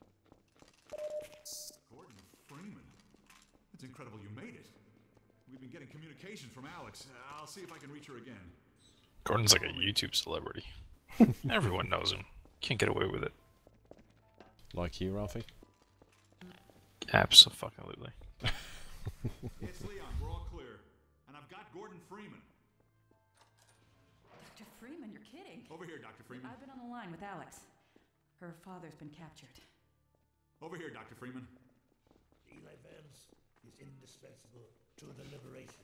Gordon Freeman. It's incredible you made it. We've been getting communications from Alex. Uh, I'll see if I can reach her again. Gordon's like a YouTube celebrity. Everyone knows him. Can't get away with it. Like you, Ralphie? Abso-fucking-lutely. It's Leon. We're all clear. And I've got Gordon Freeman. Doctor Freeman, you're kidding. Over here, Doctor Freeman. I've been on the line with Alex. Her father's been captured. Over here, Doctor Freeman. Eli Vance is indispensable to the liberation.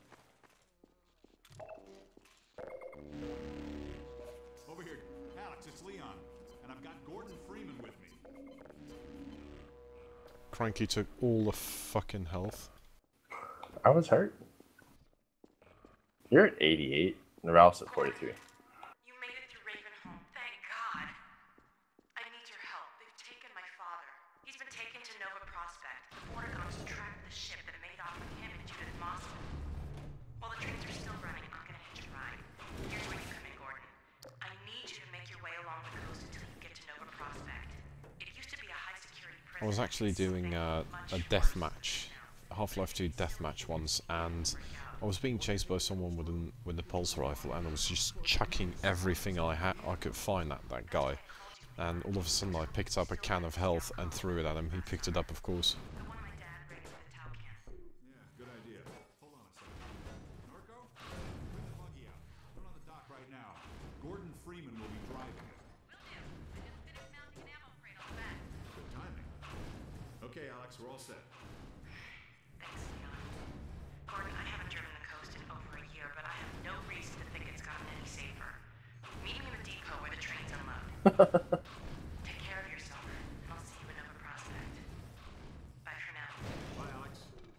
Over here. Alex, it's Leon. And I've got Gordon Freeman with me. Cranky took all the fucking health. I was hurt. You're at eighty-eight, and Ralph's at forty-three. You made it through Ravenholm, thank God. I need your help. They've taken my father. He's been taken to Nova Prospect. The Portagons tracked the ship that made off with him and Judith Mossman. While the trains are still running, I'm gonna hitch a ride. Here's where you come in, Gordon. I need you to make your way along the coast until you get to Nova Prospect. It used to be a high-security prison. I was actually doing uh, a death match, Half-Life two death match once, and I was being chased by someone with an with a pulse rifle, and I was just chucking everything I had I could find at that guy. And all of a sudden, I picked up a can of health and threw it at him. He picked it up, of course. Yeah, good idea. Hold on a second. Norco, bring the buggy out. Put it on the dock right now. Gordon Freeman will be driving it. Will do. I just finished mounting an ammo crate on the back. Good timing. Okay, Alex, we're all set. Thanks, Leon. Gordon, I haven't driven the coast in over a year, but I have no reason to think it's gotten any safer. Meet me in the depot where the trains unload. Take care of yourself, and I'll see you in Nova Prospect. Bye for now. Bye, Alex.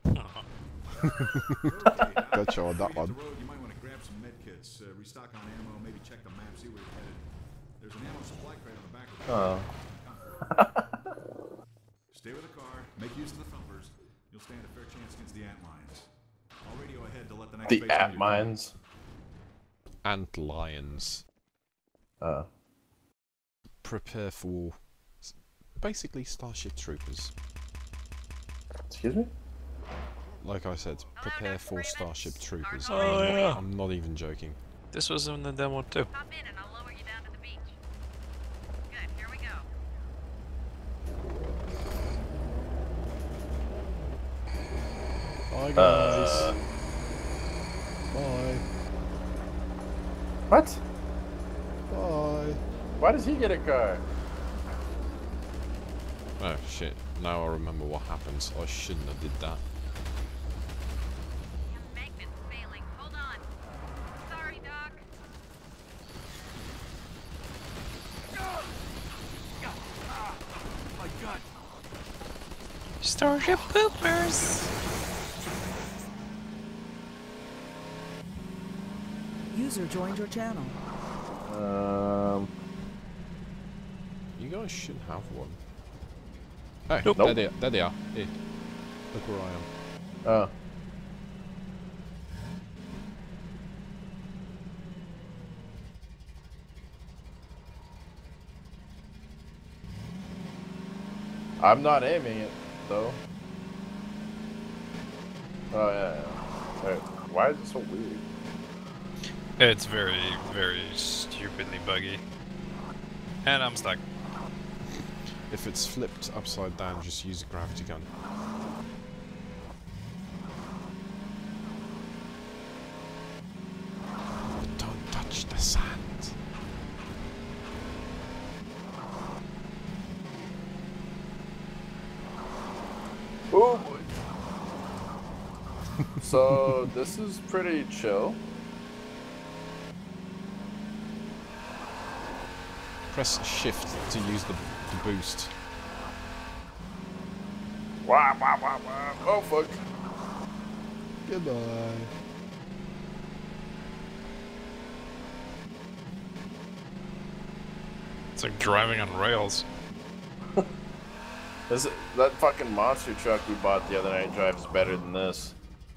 Okay, gotcha on that one. The road, you might want to grab some med kits, uh, restock on ammo, maybe check the map, see where you're headed. There's an ammo supply crate on the back of the car. Oh. Stay with the car, make use of the thumpers. You'll stand a fair chance against the ant lions. I'll radio ahead to let the next The base know ant you're mines. Ant lions. Uh. Prepare for s- basically Starship Troopers. Excuse me? Like I said, prepare for Starship Troopers. Oh, I'm, yeah. not, I'm not even joking. This was in the demo too. Hop in and I'll lower you down to the beach. Good, here we go. Bye guys. Uh, Bye. what? Bye. Why does he get a car? Oh shit, now I remember what happens. I shouldn't have did that. Your magnet's failing. Hold on. Sorry, Doc. My God. Starship poopers. User joined your channel. Um. You guys should have one. Hey, Nope. there, they, there they are. Here. Look where I am. Oh. I'm not aiming it, though. Oh, yeah, yeah. Wait, why is it so weird? It's very, very stupidly buggy. And I'm stuck. If it's flipped upside down, just use a gravity gun. Don't touch the sand. Oh boy. So this is pretty chill. Press shift to use the, the boost. Wah, wah, wah, wah. Oh fuck. Goodbye. It's like driving on rails. This, that fucking monster truck we bought the other night drives better than this.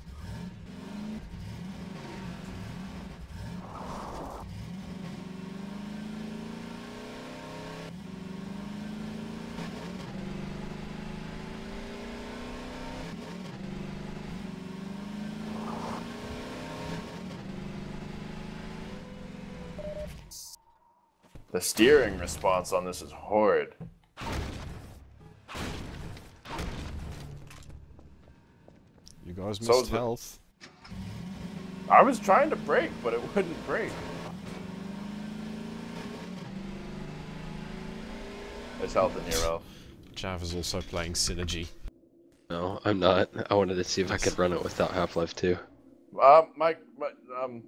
The steering response on this is horrid. You guys So missed is the- health. I was trying to brake, but it wouldn't brake. There's health in here, Ralph. Jav is also playing Synergy. No, I'm not. I wanted to see if I could run it without Half-Life two. Um, Mike, my, um...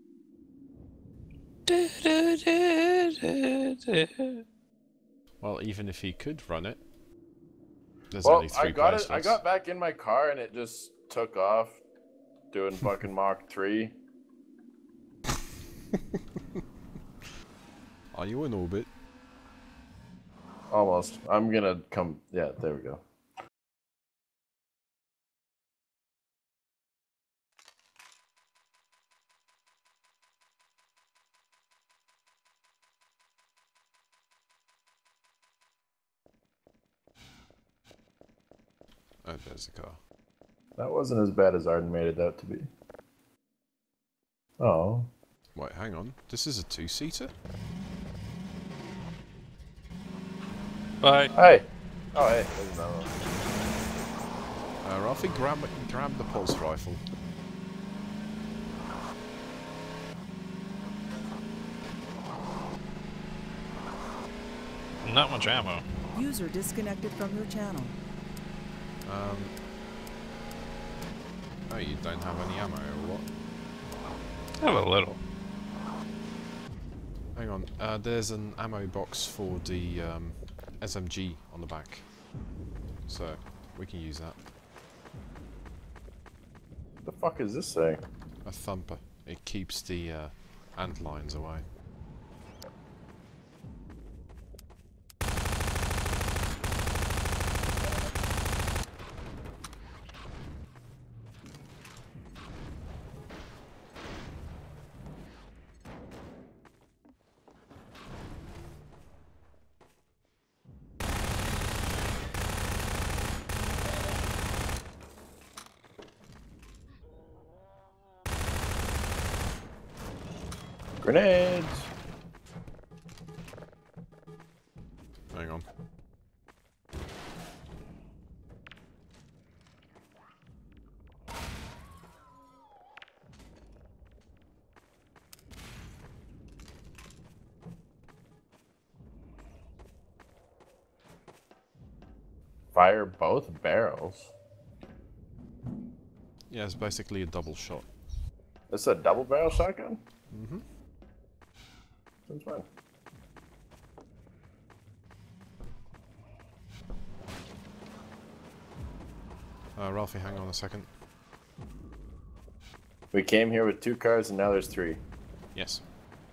Well, even if he could run it, there's Well, only three I got players it. I left. got back in my car and it just took off, doing fucking Mach three. Are you in orbit? Almost. I'm gonna come. Yeah, there we go. Oh, there's the car. That wasn't as bad as Arden made it out to be. Oh. Wait, hang on. This is a two-seater? Bye. Hey. Oh, hey. There's another one. Uh, Ralphie, grab, grab the pulse rifle. Not much ammo. User disconnected from your channel. Um. Oh, you don't have any ammo or what? I have a little. Hang on. Uh, there's an ammo box for the um, S M G on the back. So, we can use that. What the fuck is this thing? A thumper. It keeps the uh, ant lions away. Grenades! Hang on. Fire both barrels? Yeah, it's basically a double shot. This is a double barrel shotgun? Mm-hmm. Sounds fun. Uh, Ralphie, hang on a second. We came here with two cars and now there's three. Yes.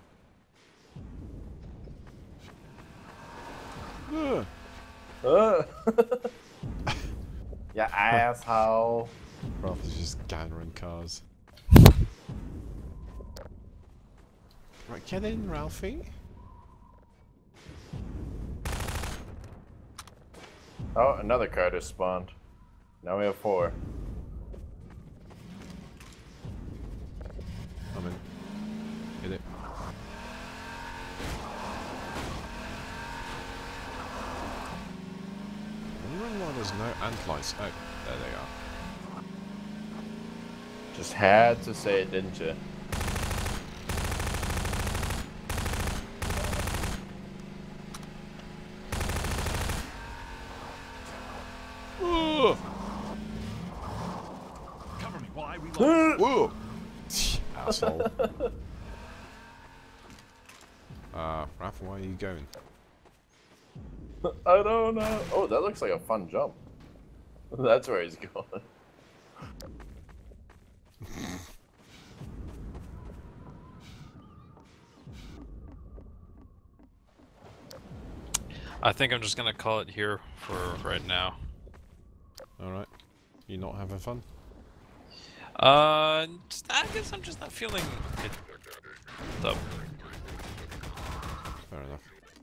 Uh. Uh. Ya asshole. Ralphie's just gathering cars. Right, get in, Ralphie. Oh, another car just spawned. Now we have four. I'm in. Hit it. I'm wondering why there's no ant lights. Oh, there they are. Just had to say it, didn't you? Cover me while I reload. Whoa! Asshole. Uh, Raph, where are you going? I don't know. Oh, that looks like a fun jump. That's where he's going. I think I'm just gonna call it here for right now. Alright. You not having fun? Uh, just, I guess I'm just not feeling it. Up. Fair enough.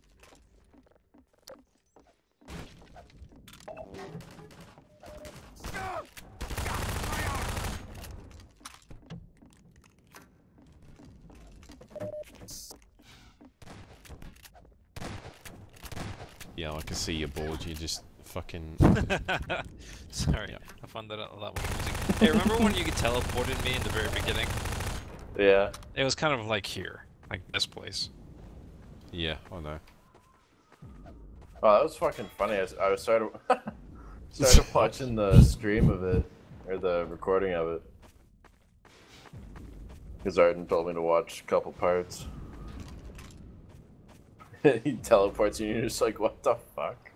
Yeah, I can see you're bored. You just fucking. Sorry, yeah. I found that out a lot with music. Hey, remember when you teleported me in the very beginning? Yeah. It was kind of like here, like this place. Yeah, I know. Oh, that was fucking funny. I, was- I was started started watching the stream of it, or the recording of it. Because Arden told me to watch a couple parts. He teleports you and you're just like, what the fuck?